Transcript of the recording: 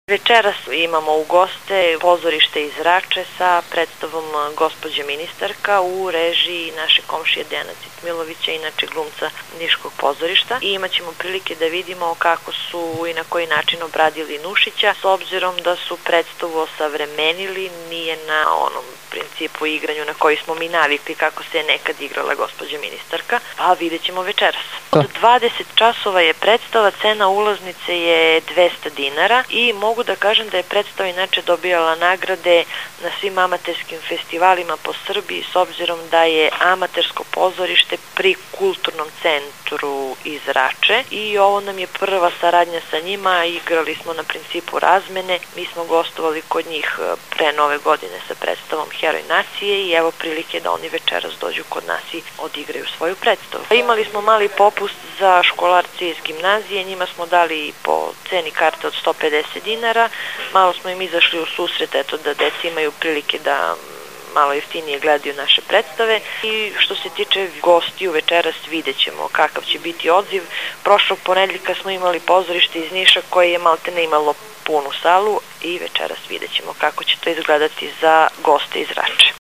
Večeras imamo u goste pozorište iz Rače sa predstavom Gospođa ministarka u režiji naše komšije Dejana Citmilovića, inače glumca Niškog pozorišta, i imat ćemo prilike da vidimo kako su i na koji način obradili Nušića, s obzirom da su predstavu osavremenili, nije na onom principu igranju na koji smo mi navikli kako se je nekad igrala Gospođa ministarka, pa vidjet ćemo večeras. Od 20 časova je predstava, cena ulaznice je 200 dinara i mogu da kažem da je predstava inače dobijala nagrade na svim amaterskim festivalima po Srbiji, s obzirom da je amatersko pozorište pri Kulturnom centru iz Rače i ovo nam je prva saradnja sa njima. Igrali smo na principu razmene, mi smo gostovali kod njih pre Nove godine sa predstavom Heroj nacije i evo prilike da oni večeras dođu kod nas i odigraju svoju predstavu. Imali smo mali popust za školarce iz gimnazije, njima smo dali po ceni karte od 150 dinara, malo smo im izašli u susret, eto da deca imaju prilike da malo jeftinije gledaju naše predstave. I što se tiče gostiju večeras, vidjet ćemo kakav će biti odziv. Prošlog ponedeljka smo imali pozorište iz Niša koje je maltene imalo punu salu i večeras vidjet ćemo kako će to izgledati za goste iz Rače.